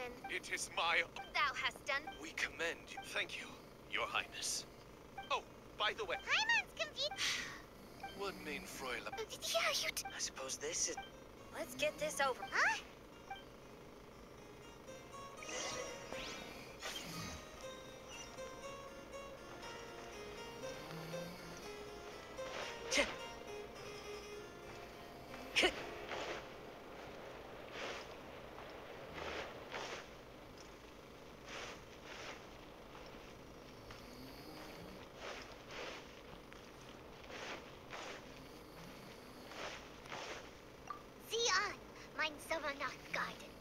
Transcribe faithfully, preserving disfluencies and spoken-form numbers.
then. It is my... Thou hast done. We commend you. Thank you, Your Highness. Oh, by the way... Hyman's confused. What mean, Fräulein? Yeah, you... T I suppose this is... Let's get this over. huh? Sieh an, mein Sommernachtgarten.